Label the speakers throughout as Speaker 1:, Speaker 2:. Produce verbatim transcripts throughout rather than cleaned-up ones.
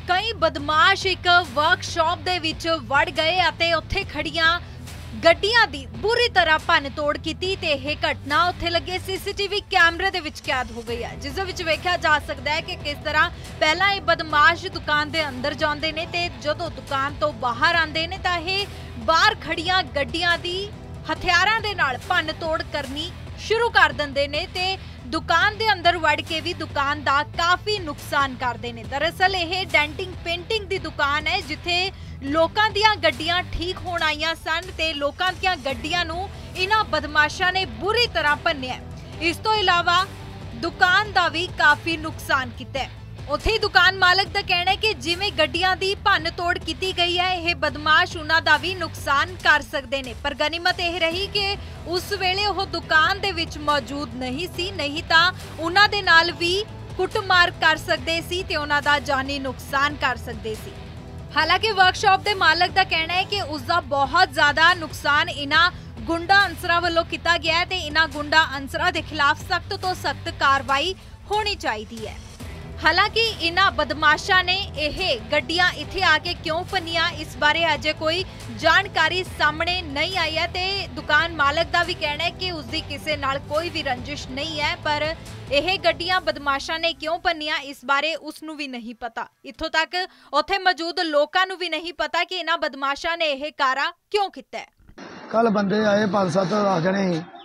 Speaker 1: कई बदमाश एक वर्कशॉप दे विच वड़ गए अते उत्थे खड़ियां गड्डियां दी बुरी तरह भन्न तोड़ कीती ते यह घटना उत्थे लगे सीसीटीवी कैमरे दे विच कैद हो गई है, जिस दे विच वेख्या जा सकदा है कि किस तरह पहला ये बदमाश दुकान दे अंदर जांदे ने ते जदों दुकान तो बाहर आंदे ने तां यह बाहर खड़ियां गड्डियां दी हथियारां दे नाल भन्न तोड़ करनी शुरू कर दिंदे ने ते दुकान दे अंदर वड़ के भी दुकान दा काफी नुकसान करदे ने। दरअसल यह डेंटिंग पेंटिंग दी दुकान है जिथे लोकां दियां गड्डियां ठीक होण आईयां सन ते लोकां दियां गड्डियां नूं इन्हां बदमाशां ने बुरी तरह भन्निया। इस तो इलावा दुकान दा भी काफी नुकसान कीता है। उत्थे ही दुकान मालक दा कहना है कि जिवें गड्डियां दी भन्न तोड़ कीती गई है यह बदमाश उन्हां दा भी नुकसान कर सकदे ने, पर गनीमत यह रही कि उस वेले ओह दुकान दे विच मौजूद नहीं सी, नहीं तां उन्हां दे नाल भी कुटमार कर सकदे सी ते उन्हां दा जानी नुकसान कर सकदे सी। हालांकि वर्कशॉप के मालक का कहना है कि उसका बहुत ज्यादा नुकसान इन्हां गुंडा अंसरां वल्लों किया गया है ते इन्हां गुंडा अंसरां के खिलाफ सख्त तो सख्त कार्रवाई होनी चाहिए है। हालांकि इन्हां बदमाशां ने यह गड्डियां इत्थे आके क्यों भन्नियां इस बारे अजे कोई जानकारी सामने नहीं आई है ते दुकान मालक का भी कहना है कि उसकी किसी नाल कोई भी रंजिश नहीं है, पर यह गड्डियां बदमाशां ने क्यों भन्नियां इस बारे उसनू भी नहीं पता। इत्थों तक उत्थे मौजूद लोकां नू भी नहीं पता कि इन्हां बदमाशां ने यह कारा क्यों कीता है।
Speaker 2: कल बंदे आए पांच सत्त आ जने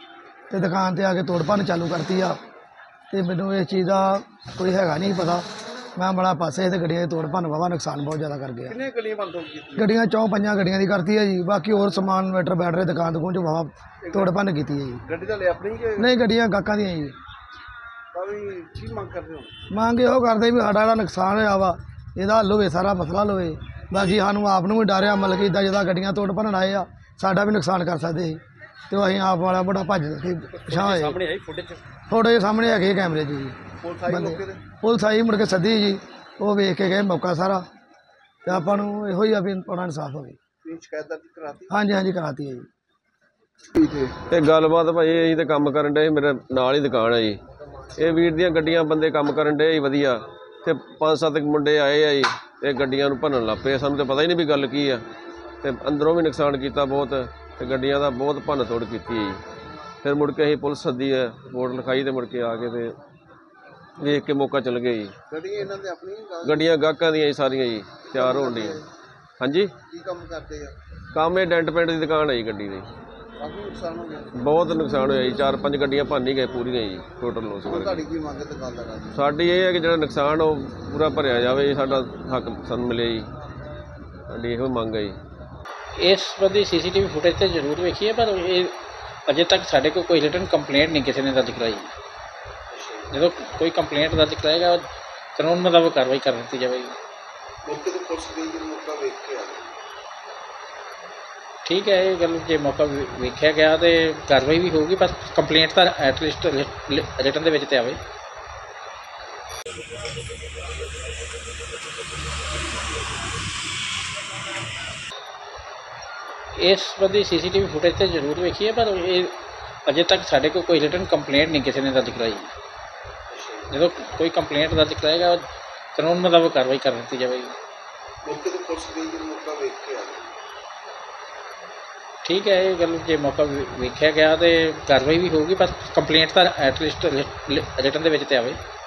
Speaker 2: ते दुकान ते आके तोड़ भन्न चालू करती आ ते मैनू इस चीज़ का कोई हैगा नहीं पता। मैं बड़ा पासे ते गड्डियां तोड़ भन्न वावा नुकसान बहुत ज़्यादा कर गया।
Speaker 3: कितने गड्डियां भन्न तोड़ कीती? गड्डियां
Speaker 2: चौं पंजां गड्डियां दी करती है जी, बाकी होर समान इन्वर्टर बैटरी दुकान दुकान चो वावा तोड़ भन्न कीती है जी।
Speaker 3: गड्डी तां ले अपनी कि
Speaker 2: नहीं, गड्डियां गाहकां दियां जी।
Speaker 3: तां भी की मंग करदे हो?
Speaker 2: मंग इहो करदे भी साडा जेह्ड़ा नुकसान होया वा इहदा हल होवे, सारा मसला हल होवे। बाकी सानूं आप नूं भी डर आ, मतलब कि इदां जिद्दां गड्डियां तोड़ भन्न आए आ साडा भी नुकसान कर सकदे ਸੀ ਤੇ ਅਸੀਂ ਆਪ ਵਾਲਾ ਬੜਾ ਭੱਜ ਕੇ ਪਛਾਣ ਹੋਏ।
Speaker 3: ਸਾਹਮਣੇ ਆਈ ਫੁਟੇਜ
Speaker 2: ਫੋਟੋ ਸਾਹਮਣੇ ਹੈਗੇ ਕੈਮਰੇ 'ਚ ਜੀ।
Speaker 3: ਪੁਲਿਸ ਆਈ ਮੌਕੇ ਤੇ?
Speaker 2: ਪੁਲਿਸ ਆਈ ਮੁੜ ਕੇ ਸੱਦੀ ਜੀ, ਉਹ ਵੇਖ ਕੇ ਗਏ ਮੌਕਾ ਸਾਰਾ ਤੇ ਆਪਾਂ ਨੂੰ ਇਹੋ ਹੀ ਆ ਵੀ ਥੋੜਾ ਇਨਸਾਫ ਹੋਵੇ।
Speaker 3: ਤੁਸੀਂ ਸ਼ਿਕਾਇਤ ਦਰਜ ਕਰਾਤੀ?
Speaker 2: ਹਾਂਜੀ ਹਾਂਜੀ ਕਰਾਤੀ ਹੈ ਜੀ।
Speaker 4: ਤੇ ਗੱਲਬਾਤ ਭਾਈ ਅਸੀਂ ਤੇ ਕੰਮ ਕਰਨ ਡੇ, ਮੇਰੇ ਨਾਲ ਹੀ ਦੁਕਾਨ ਹੈ ਜੀ। ਇਹ ਵੀਰ ਦੀਆਂ ਗੱਡੀਆਂ ਬੰਦੇ ਕੰਮ ਕਰਨ ਡੇ ਵਧੀਆ ਤੇ ਪੰਜ ਸੱਤ ਮੁੰਡੇ ਆਏ ਆ ਜੀ ਤੇ ਗੱਡੀਆਂ ਨੂੰ ਭੰਨਣ ਲੱਗ ਪਏ। ਸਾਨੂੰ ਤਾਂ ਪਤਾ ਹੀ ਨਹੀਂ ਵੀ ਗੱਲ ਕੀ ਆ ਤੇ ਅੰਦਰੋਂ ਵੀ ਨੁਕਸਾਨ ਕੀਤਾ ਬਹੁਤ ਤੇ ਗੱਡੀਆਂ ਦਾ ਬਹੁਤ ਭੰਨ ਤੋੜ ਕੀਤੀ ਹੈ ਜੀ। ਫਿਰ ਮੁੜ ਕੇ ਅਸੀਂ ਪੁਲਿਸ ਸੱਦੀ ਹੈ, ਰਿਪੋਰਟ ਲਿਖਾਈ ਤੇ ਮੁੜ ਕੇ ਆ ਕੇ ਤੇ ਵੇਖ ਕੇ ਮੌਕਾ ਚਲ ਗਏ ਜੀ।
Speaker 3: ਗੱਡੀਆਂ ਇਹਨਾਂ ਦੇ ਆਪਣੀਆਂ?
Speaker 4: ਗੱਡੀਆਂ ਗਾਹਕਾਂ ਦੀਆਂ ਜੀ ਸਾਰੀਆਂ ਜੀ, ਤਿਆਰ ਹੋਣ ਡੀਆਂ। ਹਾਂਜੀ,
Speaker 3: ਕੀ ਕੰਮ ਕਰਦੇ ਆ?
Speaker 4: ਕੰਮ ਇਹ ਡੈਂਟ ਪੈਂਟ ਦੀ ਦੁਕਾਨ ਹੈ ਜੀ ਗੱਡੀ ਦੀ।
Speaker 3: ਕਾਫੀ ਨੁਕਸਾਨ ਹੋ ਗਿਆ?
Speaker 4: ਬਹੁਤ ਨੁਕਸਾਨ ਹੋਇਆ ਜੀ, ਚਾਰ ਪੰਜ ਗੱਡੀਆਂ ਭੰਨ ਹੀ ਗਏ ਪੂਰੀਆਂ ਜੀ, ਟੋਟਲ ਲੋਸ ਹੋ ਗਿਆ।
Speaker 3: ਤੁਹਾਡੀ ਕੀ ਮੰਗ ਤੇ ਗੱਲ ਲਗਾ?
Speaker 4: ਸਾਡੀ ਇਹ ਹੈ ਕਿ ਜਿਹੜਾ ਨੁਕਸਾਨ ਉਹ ਪੂਰਾ ਭਰਿਆ ਜਾਵੇ ਜੀ, ਸਾਡਾ ਹੱਕ ਸਾਨੂੰ ਮਿਲੇ ਜੀ, ਸਾਡੀ ਇਹੋ ਮੰਗ ਹੈ ਜੀ।
Speaker 5: इस संबंधी सीसीटीवी फुटेज तो जरूर वेखी है, पर ये अजे तक साढ़े को कोई रिटर्न कंप्लेंट नहीं किसी ने दर्ज कराई। जो कोई कंप्लेंट दर्ज कराएगा कानून मुताबिक कार्रवाई कर दी जाएगी।
Speaker 3: मौके तो पुलिस गई जो मौका वेख के आ गई।
Speaker 5: ठीक है, ये गल जो मौका वेख्या गया तो कार्रवाई भी होगी, पर कंप्लेंट तो एटलीस्ट रिटर्न के आवे। इस संबंधी सीसीटीवी फुटेज तो जरूर वेखी है, पर ये अजे तक साढ़े को कोई रिटर्न कंप्लेंट नहीं किसी ने दर्ज कराई। जो कोई कंप्लेंट दर्ज कराएगा कानून मुताबिक कार्रवाई कर दी जाएगी।
Speaker 3: मौके तो पुलिस गई जो मौका वेख के आ गई।
Speaker 5: ठीक है, ये गल जो मौका वेख्या गया तो कार्रवाई भी होगी, पर कंप्लेंट तो एटलीस्ट रिटर्न के आवे।